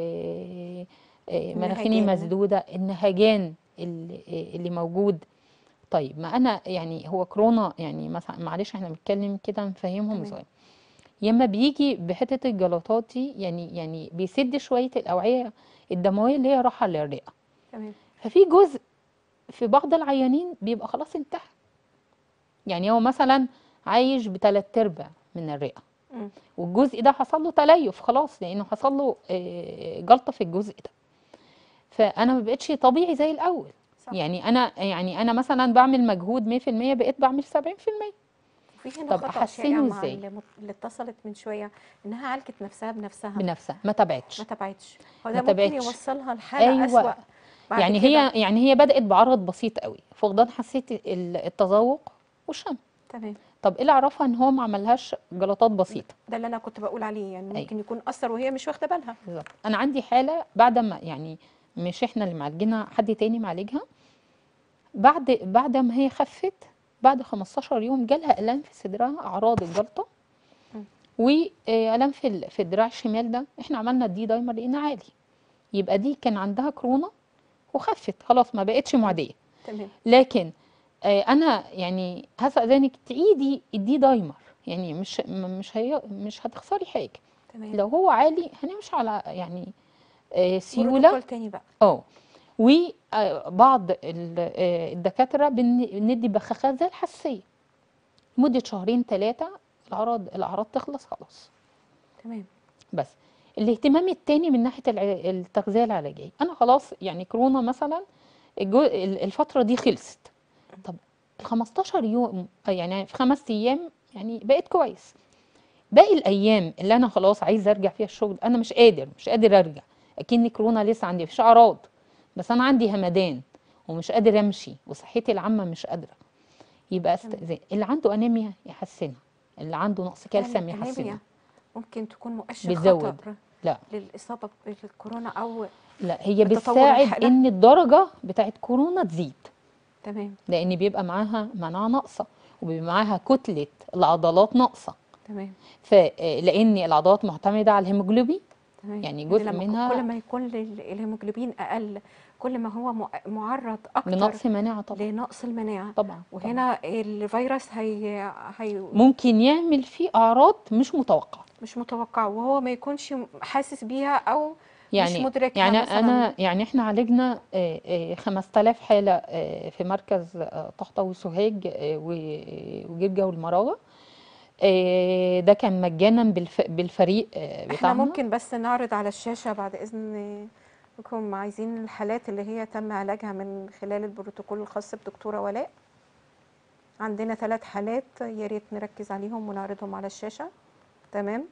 مناخيري النهجان. مسدوده، النهجان اللي موجود. طيب ما انا يعني هو كورونا يعني مثلا، معلش احنا بنتكلم كده نفهمهم تمام. ازاي. ياما بيجي بحته الجلطات دي يعني بيسد شويه الاوعيه الدمويه اللي هي رايحه للرئه، تمام، ففي جزء في بعض العيانين بيبقى خلاص انتهى، يعني هو مثلا عايش بتلات ارباع من الرئه مم. والجزء ده حصل له تليف خلاص لانه حصل له جلطه في الجزء ده، فانا ما بقتش طبيعي زي الاول. صح. يعني انا مثلا بعمل مجهود 100% بقيت بعمل 70%. وفي هنا طب خطأ شائع احسنه مع ازاي؟ اللي اتصلت من شوية، إنها عالجت نفسها بنفسها، بنفسها ما ما تابعتش. تبعتش. هو ما ده ممكن تابعتش. يوصلها لحالة ايوه. أسوأ بعد يعني كده. هي بدات بعرض بسيط قوي، فقدان حساسيه التذوق والشم. تمام، طب ايه اللي عرفها ان هو ما عملهاش جلطات بسيطه؟ ده اللي أنا كنت بقول عليه، يعني أيوة. ممكن يكون أثر وهي مش واخدة بالها. بالظبط. انا عندي حاله بعد ما يعني مش احنا اللي معالجينها، حد تاني معالجها، بعد ما هي خفت بعد 15 يوم جالها الام في صدرها، اعراض الجلطه مم. والام في الدراع الشمال ده، احنا عملنا الدي دايمر لقينا عالي، يبقى دي كان عندها كورونا وخفت خلاص ما بقتش معديه. تمام، لكن انا يعني هسألك تعيدي الدي دايمر، يعني مش هتخسري حاجه. تمام. لو هو عالي هنمشي على يعني سيوله. بروتوكول تاني بقى. وبعض الدكاتره بندي بخاخات زي الحساسيه لمده شهرين 3، الاعراض تخلص خلاص. تمام، بس الاهتمام التاني من ناحيه التغذيه العلاجيه، انا خلاص يعني كورونا مثلا الفتره دي خلصت، طب ال 15 يوم يعني في 5 ايام يعني بقيت كويس، باقي الايام اللي انا خلاص عايزه ارجع فيها الشغل انا مش قادر ارجع، اكن كورونا لسه عندي مفيش اعراض بس انا عندي همدان ومش قادر امشي وصحتي العامه مش قادره، يبقى استئذان. اللي عنده انيميا يحسنها، اللي عنده نقص كالسيوم يعني يحسنها. الأنيميا ممكن تكون مؤشر بتزود. خطر لا للإصابة بالكورونا أو لا، هي بتطور بتساعد الحالة. ان الدرجه بتاعت كورونا تزيد، تمام، لان بيبقى معاها مناعه ناقصه وبيبقى معاها كتله العضلات ناقصه، تمام، لان العضلات معتمده على الهيموجلوبين، تمام. يعني جزء لما منها كل ما يكون الهيموجلوبين أقل، كل ما هو معرض أكتر لنقص مناعه طبعا. لنقص المناعة. طبعا وهنا الفيروس ممكن يعمل فيه اعراض مش متوقعه، مش متوقع، وهو ما يكونش حاسس بيها أو مش يعني مدركها مثلا. يعني احنا عالجنا 5000 حاله في مركز طحطا وسوهاج وجرجا والمراغه، ده كان مجانا بالفريق احنا بتاعنا. ممكن بس نعرض على الشاشة بعد إذنكم، عايزين الحالات اللي هي تم علاجها من خلال البروتوكول الخاص بدكتورة ولاء. عندنا 3 حالات، يا ريت نركز عليهم ونعرضهم على الشاشة. تمام.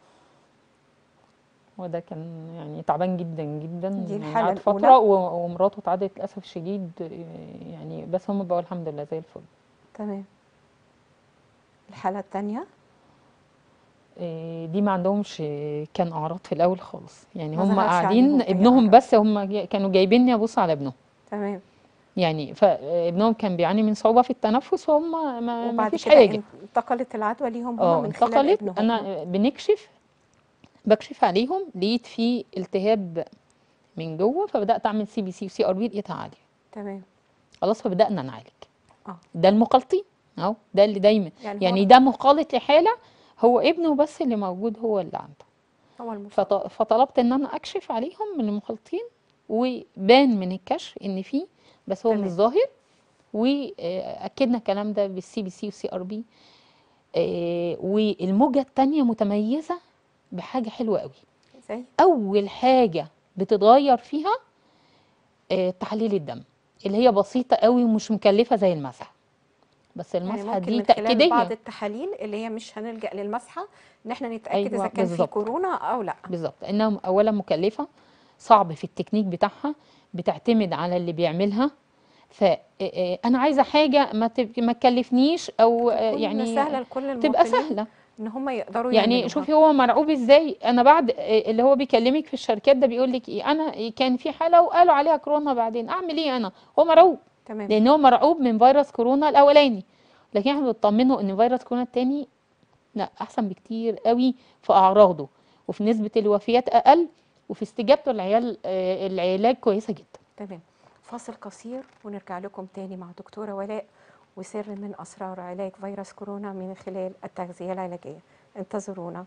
وده كان يعني تعبان جدا جدا، دي يعني الحالة قعد الأولى. فترة ومراته اتعدت للأسف الشديد، يعني بس هم بقوا الحمد لله زي الفل. تمام. الحالة الثانية دي ما عندهمش كان اعراض في الاول خالص، يعني ما هم ظهرش قاعدين عليهم أي ابنهم أعراض. بس هم كانوا جايبيني ابص على ابنهم، تمام. يعني فابنهم كان بيعاني من صعوبة في التنفس وهم ما وبعد فيش كده حاجة. انتقلت العدوى ليهم هم من خلال انتقلت. ابنهم. انا بكشف عليهم، لقيت في التهاب من جوه، فبدات اعمل CBC وسي ار بي، لقيتها عاليه. تمام. خلاص فبدانا نعالج. اه ده المخالطين اهو، ده اللي دايما يعني ده مخالط لحاله، هو ابنه بس اللي موجود هو اللي عنده. هو المصاب. فطلبت ان انا اكشف عليهم من المخالطين، وبان من الكشف ان في، بس هو مش تمام. ظاهر. واكدنا الكلام ده بالCBC والسي ار بي. والموجه الثانيه متميزه بحاجه حلوه قوي. زي اول حاجه بتتغير فيها تحليل الدم، اللي هي بسيطه قوي ومش مكلفه زي المسح، بس يعني المسحه ممكن دي من خلال بعض تاكيديه. التحاليل اللي هي مش هنلجأ للمسحة ان احنا نتأكد ايوه اذا كان في بالظبط، كورونا او لا. بالظبط. انها اولا مكلفه، صعب في التكنيك بتاعها، بتعتمد على اللي بيعملها. فانا عايزه حاجه ما تكلفنيش، او تكون يعني سهلة لكل تبقى المواطنين سهله. ان هم يقدروا يعني يعملوها. شوفي هو مرعوب ازاي. انا بعد اللي هو بيكلمك في الشركات ده بيقول لك ايه، انا كان في حاله وقالوا عليها كورونا، بعدين اعمل ايه؟ انا هو مرعوب، تمام. لان هو مرعوب من فيروس كورونا الاولاني، لكن احنا بنطمنه ان فيروس كورونا التاني لا، احسن بكتير قوي في اعراضه، وفي نسبه الوفيات اقل، وفي استجابته العلاج كويسه جدا. تمام. فاصل قصير ونرجع لكم تاني مع دكتورة ولاء وسر من أسرار علاج فيروس كورونا من خلال التغذية العلاجية. انتظرونا.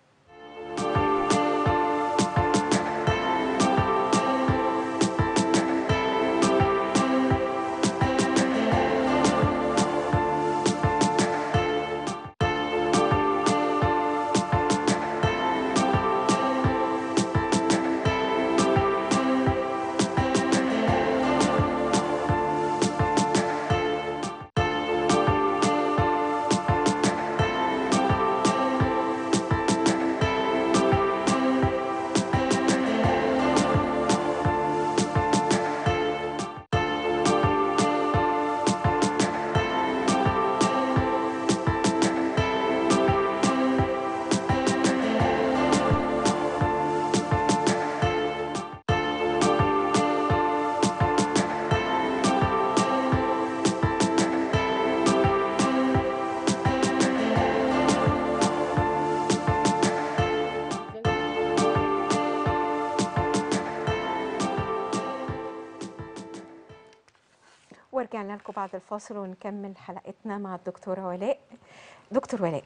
ورجعنا لكم بعد الفاصل ونكمل حلقتنا مع الدكتورة ولاء. دكتور ولاء،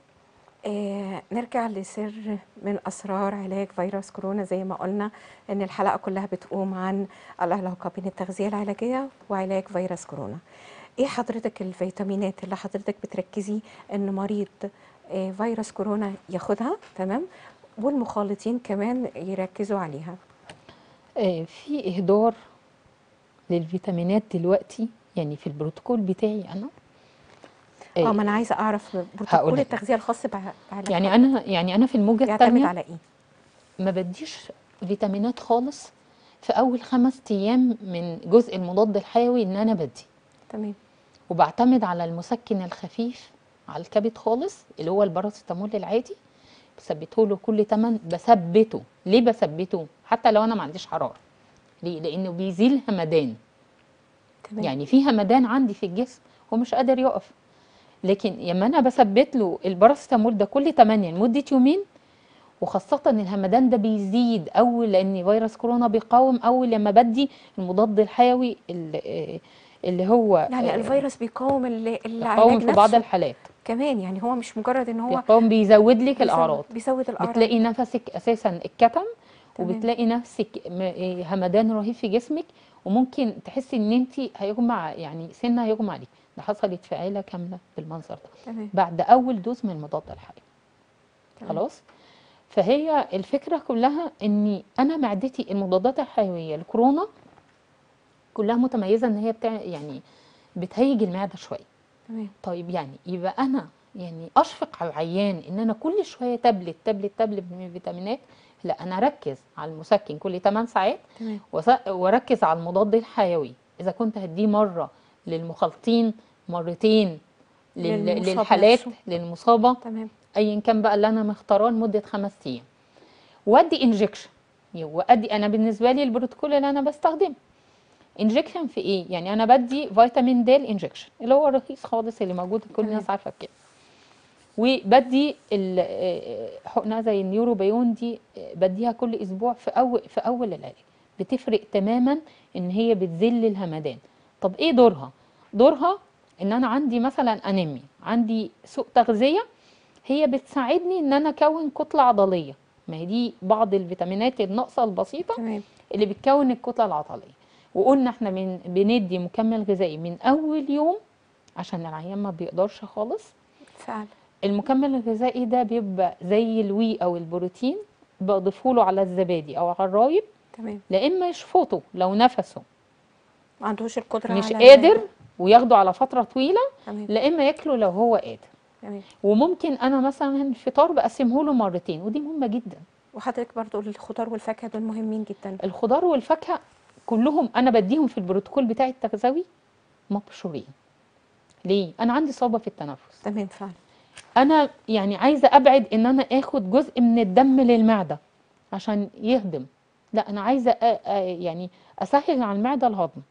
نرجع لسر من أسرار علاج فيروس كورونا. زي ما قلنا إن الحلقة كلها بتقوم عن العلاقة بين التغذية العلاجية وعلاج فيروس كورونا. إيه حضرتك الفيتامينات اللي حضرتك بتركزي إن مريض فيروس كورونا ياخدها، تمام، والمخالطين كمان يركزوا عليها؟ في إهدار للفيتامينات دلوقتي، يعني في البروتوكول بتاعي أنا. ما أنا عايزة أعرف بروتوكول التغذية الخاص بعلاج. يعني أنا في الموجة يعتمد الثانية على إيه؟ ما بديش فيتامينات خالص في أول 5 أيام من جزء المضاد الحيوي إن أنا بدي. تمام. وبعتمد على المسكن الخفيف على الكبد خالص، اللي هو الباراسيتامول العادي، بثبته له كل 8. بثبته ليه؟ بثبته حتى لو أنا ما عنديش حرارة. ليه؟ لأنه بيزيل همدان. تمام. يعني في همدان عندي في الجسم هو مش قادر يقف، لكن لما انا بثبت له الباراسيتامول ده كل 8 لمده يومين، وخاصه الهمدان ده بيزيد اول، لان فيروس كورونا بيقاوم اول لما بدي المضاد الحيوي اللي هو يعني الفيروس بيقاوم بيقاوم العلاج في بعض نفسه الحالات كمان. يعني هو مش مجرد ان هو بيقاوم، بيزود لك الاعراض، بيزود الاعراض. بتلاقي نفسك اساسا اتكتم، تمام. وبتلاقي نفسك همدان رهيب في جسمك، وممكن تحسي ان انت هيغمى، يعني سنه هيغمى عليك. ده حصلت في عيله كامله بالمنظر ده. تمام. بعد اول دوز من المضاد الحيوي. خلاص. فهي الفكره كلها اني انا معدتي المضادات الحيويه الكورونا كلها متميزه ان هي يعني بتهيج المعده شويه. تمام. طيب يعني يبقى انا يعني اشفق على العيان ان انا كل شويه تابلت من الفيتامينات؟ لا، انا اركز على المسكن كل 8 ساعات. تمام. واركز على المضاد الحيوي اذا كنت هديه مره للمخالطين، مرتين للحالات، للمصابه. تمام. ايا كان بقى اللي انا مختاراه لمده 5 ايام، وادي انجكشن. وادي انا بالنسبه لي البروتوكول اللي انا بستخدمه انجكشن في ايه؟ يعني انا بدي فيتامين د انجكشن اللي هو الرخيص خالص اللي موجود كل الناس عارفه كده، وبدي حقنه زي النيوروبيون دي بديها كل اسبوع في اول العلاج. بتفرق تماما ان هي بتذل الهمدان. طب ايه دورها؟ دورها ان انا عندي مثلا انيميا، عندي سوء تغذيه، هي بتساعدني ان انا اكون كتله عضليه. ما هي دي بعض الفيتامينات الناقصه البسيطه تمام. اللي بتكون الكتله العضليه. وقلنا احنا بندي مكمل غذائي من اول يوم عشان العيان ما بيقدرش خالص. فعلا. المكمل الغذائي ده بيبقى زي الوي او البروتين، بضيفه له على الزبادي او على الرايب، تمام. لا اما يشفطه لو نفسه ما عندوش القدره مش على قادر وياخده على فتره طويله، تمام. لا اما ياكله لو هو قادر. تمام. وممكن انا مثلا الفطار بقسمه له مرتين، ودي مهمه جدا. وحضرتك برضو الخضار والفاكهه دول مهمين جدا. الخضار والفاكهه كلهم انا بديهم في البروتوكول بتاعي التغذوي مبشورين. ليه؟ انا عندي صعوبه في التنفس. تمام. فعلا. انا يعني عايزه ابعد ان انا اخد جزء من الدم للمعده عشان يهضم، لا انا عايزه يعني اسهل على المعده الهضم.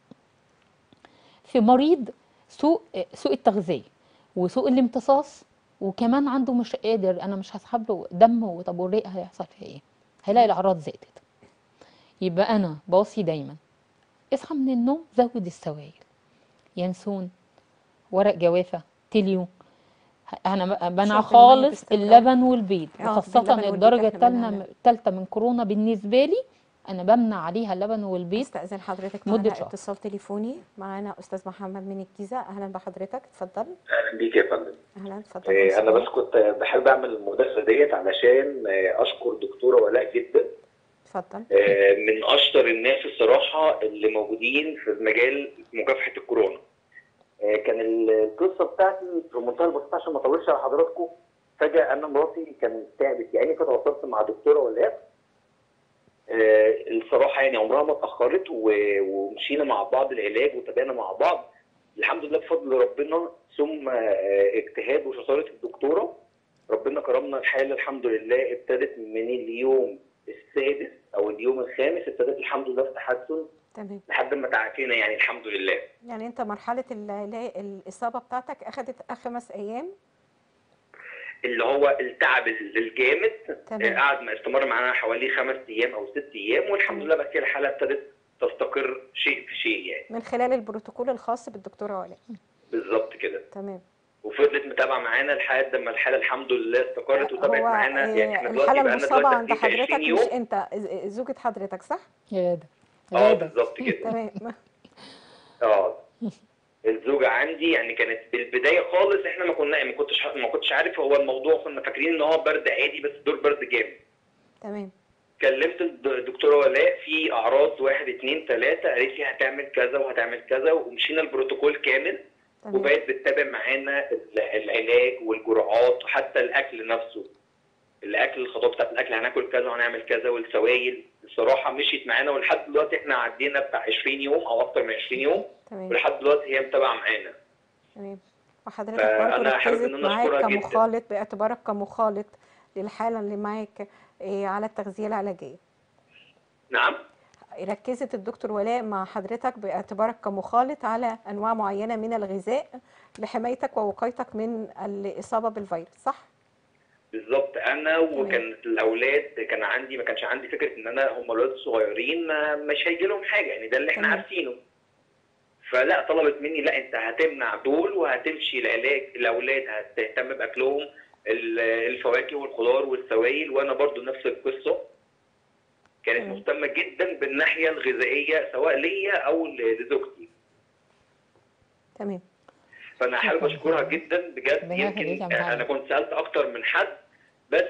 في مريض سوء التغذيه وسوء الامتصاص وكمان عنده مش قادر، انا مش هسحب له دم، طب والرئه هيحصل فيها ايه؟ هيلاقي الاعراض زادت. يبقى انا باصي دايما اصحى من النوم زود السوائل، ينسون، ورق جوافه، تليو. انا بنع خالص اللبن والبيض، وخاصه الدرجه الثالثه من كورونا بالنسبه لي انا بمنع عليها اللبن والبيض. استاذن حضرتك معانا اتصال تليفوني، معانا استاذ محمد من الجيزه. اهلا بحضرتك، اتفضل. اهلا بيك يا فندم. اهلا، اتفضل. انا بس كنت بحب اعمل المداخله ديت علشان اشكر دكتوره ولاء جدا. اتفضل. من اشطر الناس الصراحه اللي موجودين في مجال مكافحه الكورونا. كان القصه بتاعتي في منتهى البساطه عشان ما اطولش على حضراتكم. فجاه انا مراتي كانت تعبت يعني، فتواصلت مع دكتوره ولاء. الصراحه يعني عمرها ما اتاخرت، ومشينا مع بعض العلاج وتابعنا مع بعض. الحمد لله بفضل ربنا ثم اجتهاد وشطاره الدكتوره ربنا كرمنا. الحاله الحمد لله ابتدت من اليوم السادس او اليوم الخامس، ابتدت الحمد لله في تحسن. تمام. لحد ما تعافينا يعني الحمد لله. يعني انت مرحله الاصابه بتاعتك اخذت 5 ايام، اللي هو التعب الجامد قعد ما استمر معانا حوالي 5 ايام او 6 ايام، والحمد لله بقى كده الحاله ابتدت تستقر شيء في شيء يعني من خلال البروتوكول الخاص بالدكتوره ولاء. بالظبط كده. تمام. وفضلت متابعه معانا لحد ما الحاله الحمد لله استقرت وتابعت معانا. يعني احنا دلوقتي الحاله المصابه عند حضرتك مش انت، زوجة حضرتك صح؟ بالظبط كده. تمام. الزوجه عندي يعني كانت بالبدايه خالص احنا ما كنتش عارف هو الموضوع، كنا فاكرين ان هو برد عادي بس دور برد جامد. تمام. كلمت الدكتوره ولاء في اعراض 1 2 3، قالت لي هتعمل كذا وهتعمل كذا، ومشينا البروتوكول كامل. تمام. وبقت بتتابع معانا العلاج والجرعات وحتى الاكل نفسه. الاكل، الخطوات بتاعت الاكل، هناكل كذا وهنعمل كذا، والسوائل الصراحه مشيت معانا. ولحد دلوقتي احنا عدينا بتاع 20 يوم او اكتر من 20 يوم. تمام. ولحد دلوقتي هي متابعه معانا. تمام. وحضرتك برضه ركزت معاك كمخالط باعتبارك كمخالط للحاله اللي معاك على التغذيه العلاجيه. نعم. ركزت الدكتور ولاء مع حضرتك باعتبارك كمخالط على انواع معينه من الغذاء لحمايتك ووقايتك من الاصابه بالفيروس، صح؟ بالظبط. انا وكانت الاولاد ما كانش عندي فكره ان انا هم اولاد صغيرين مش هيجي لهم حاجه، يعني ده اللي احنا عارفينه. فلا، طلبت مني لا انت هتمنع دول وهتمشي العلاج، الاولاد هتهتم باكلهم، الفواكه والخضار والسوائل، وانا برضو نفس القصه. كانت مهتمه جدا بالناحيه الغذائيه سواء ليا او لزوجتي. تمام. فانا حابب اشكرها جدا بجد. يمكن انا كنت سالت اكتر من حد، بس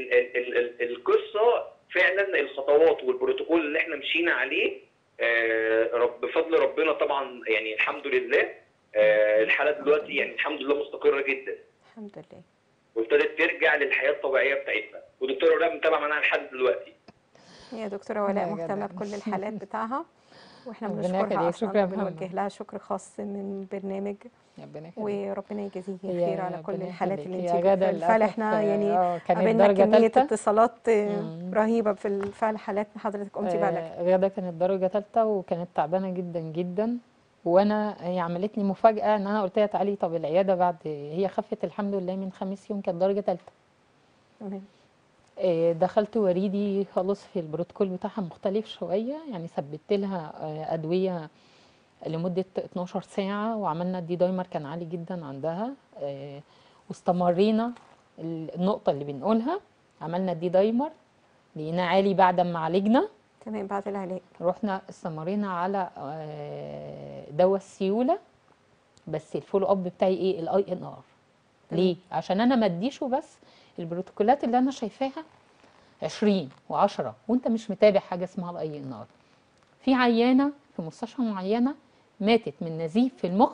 القصه فعلا الخطوات والبروتوكول اللي احنا مشينا عليه بفضل ربنا طبعا يعني الحمد لله. الحاله دلوقتي يعني الحمد لله مستقره جدا. الحمد لله. وابتدت ترجع للحياه الطبيعيه بتاعتنا، ودكتوره ولاء متابعه معانا لحد دلوقتي. هي دكتوره ولاء مهتمه بكل الحالات بتاعها، واحنا بنشكرها اصلا، بنوجه لها شكر خاص من برنامج ربنا يخليك. وربنا يجازيكي يا خير على كل ربنا الحالات اللي يخليكي. انت يا غدا بالفعل للأسف احنا يعني كانت قابلنا درجة كمية تالتة. اتصالات رهيبة في الفعل، حالات حضرتك قمتي بالك. غدا كانت درجة تالتة وكانت تعبانة جدا جدا، وانا هي عملت لي مفاجأة ان انا قلت لها تعالي طب العيادة بعد، هي خفت الحمد لله من 5 يوم، كانت درجة تالتة. تمام. دخلت وريدي خالص في البروتوكول بتاعها مختلف شوية، يعني ثبت لها أدوية لمدة 12 ساعة، وعملنا الدي دايمر كان عالي جدا عندها. واستمرينا النقطة اللي بنقولها، عملنا الدي دايمر لقيناه عالي بعد ما عالجنا. تمام. بعد العلاج رحنا استمرينا على دواء السيولة، بس الفولو اب بتاعي ايه؟ الاي ان ار. ليه؟ عشان انا ما اديشه بس البروتوكولات اللي انا شايفاها 20 و10 وانت مش متابع حاجه اسمها الاي ان ار. في عيانه في مستشفى معينه ماتت من نزيف في المخ،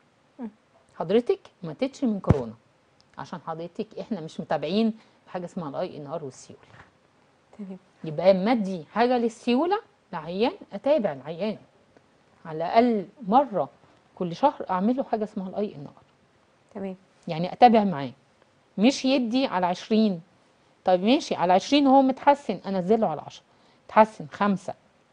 حضرتك ما ماتتش من كورونا، عشان حضرتك احنا مش متابعين حاجه اسمها الاي ان ار والسيوله. تمام. يبقى اما ادي حاجه للسيوله لعيان اتابع العيان على الاقل مره كل شهر، اعمل له حاجه اسمها الاي ان ار. تمام. يعني اتابع معاه، مش يدي على 20. طيب ماشي على 20 وهو متحسن انزله على 10، اتحسن 5،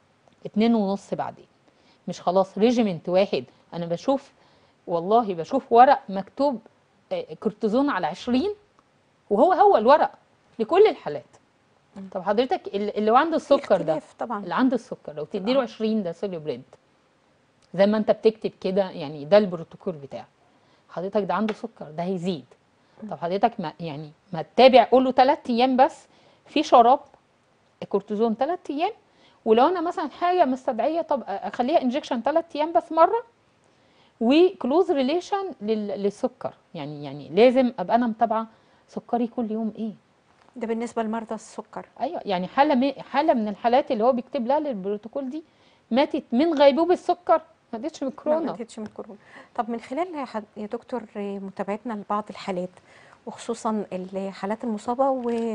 2.5 بعدين. مش خلاص ريجيمنت واحد. انا بشوف والله بشوف ورق مكتوب كورتيزون على 20 وهو الورق لكل الحالات. طب حضرتك اللي عنده السكر ده طبعا. اللي عنده السكر لو تديله 20 ده سيلوبريد زي ما انت بتكتب كده، يعني ده البروتوكول بتاعه، حضرتك ده عنده سكر ده هيزيد. طب حضرتك ما تتابع، قول له 3 ايام بس في شراب كورتيزون 3 ايام، ولو انا مثلا حاجه مستدعيه طب اخليها انجكشن 3 ايام بس مره، وكلوز ريليشن للسكر. يعني لازم ابقى انا متابعه سكري كل يوم ايه. ده بالنسبه لمرضى السكر. ايوه يعني حاله من الحالات اللي هو بيكتب لها للبروتوكول دي ماتت من غيبوبه السكر، ما ماتتش من كورونا. ما ماتتش من كورونا. طب من خلال يا دكتور متابعتنا لبعض الحالات وخصوصا الحالات المصابه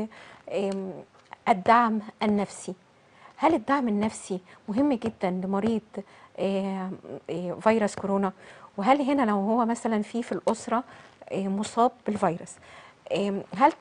والدعم النفسي، هل الدعم النفسي مهم جدا لمريض فيروس كورونا؟ وهل هنا لو هو مثلا في الأسرة مصاب بالفيروس، هل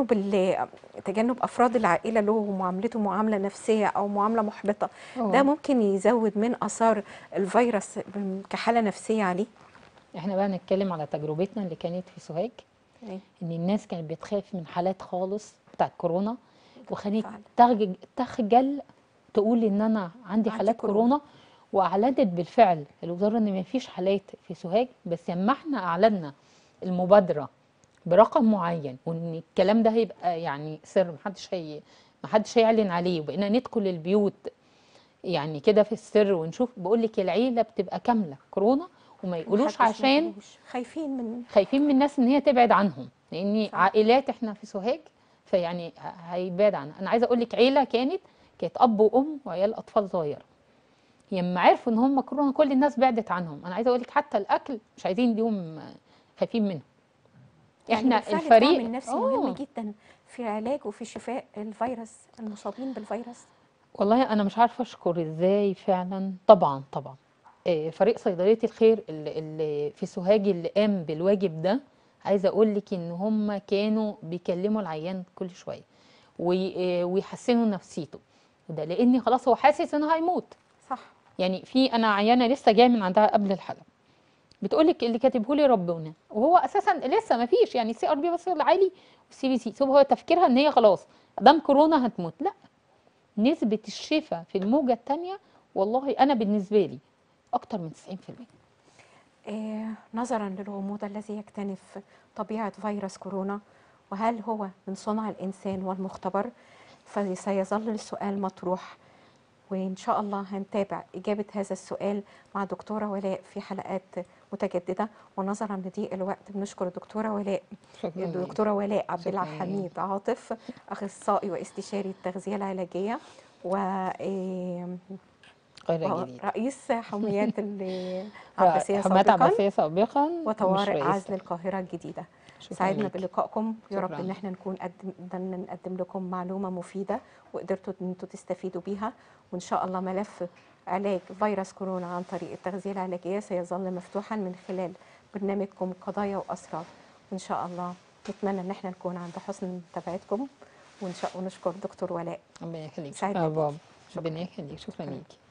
تجنب أفراد العائلة له ومعاملته معاملة نفسية أو معاملة محبطة ده ممكن يزود من آثار الفيروس كحالة نفسية عليه؟ احنا بقى نتكلم على تجربتنا اللي كانت في سوهاج. ان الناس كانت بتخاف من حالات خالص بتاعت كورونا، وكانت تخجل تقول ان انا عندي حالات كورونا. واعلنت بالفعل الوزاره ان ما فيش حالات في سوهاج، بس لما احنا اعلنا المبادره برقم معين وان الكلام ده هيبقى يعني سر محدش هيعلن عليه، وبقينا ندخل البيوت يعني كده في السر ونشوف. بقول لك العيله بتبقى كامله كورونا وما يقولوش عشان خايفين من الناس ان هي تبعد عنهم، لان عائلات احنا في سوهاج فيعني هيبعد عنها. انا عايزه اقول لك عيله كانت اب وام وعيال اطفال صغيره، لما عرفوا ان هم كورونا كل الناس بعدت عنهم. انا عايزه اقول لك حتى الاكل مش عايزين نديهم، خايفين منه. يعني احنا الفريق الدعم النفسي مهم جدا في علاج وفي شفاء الفيروس المصابين بالفيروس. والله انا مش عارفه اشكر ازاي فعلا. طبعا فريق صيدليه الخير اللي في سوهاج اللي قام بالواجب ده، عايزه اقول لك ان هم كانوا بيكلموا العيان كل شويه ويحسنوا نفسيته، وده لان خلاص هو حاسس انه هيموت. صح. يعني في انا عيانه لسه جايه من عندها قبل الحلقه بتقول لك اللي كاتبه لي ربنا، وهو اساسا لسه ما فيش يعني سي ار بي بس عالي والسي بي سي، هو تفكيرها ان هي خلاص دام كورونا هتموت. لا، نسبه الشفاء في الموجه الثانيه والله انا بالنسبه لي اكتر من 90%. نظرا للغموض الذي يكتنف طبيعه فيروس كورونا وهل هو من صنع الانسان والمختبر، فسيظل السؤال مطروح، وإن شاء الله هنتابع إجابة هذا السؤال مع دكتورة ولاء في حلقات متجددة. ونظرا لضيق الوقت بنشكر الدكتورة ولاء عبد الحميد عاطف، أخصائي واستشاري التغذية العلاجية ورئيس حميات العباسية سابقا وطوارئ عزل القاهرة الجديدة. سعدنا بلقائكم، يا رب ان احنا نكون قدرنا نقدم لكم معلومه مفيده وقدرتوا ان انتوا تستفيدوا بيها، وان شاء الله ملف علاج فيروس كورونا عن طريق التغذيه العلاجيه سيظل مفتوحا من خلال برنامجكم قضايا واسرار، وان شاء الله نتمنى ان احنا نكون عند حسن متابعتكم، ونشكر دكتور ولاء. ربنا يخليك. سعيدة شكرا يا بيكي. بابا. شكراً. ربنا يخليك. شكرا ليكي.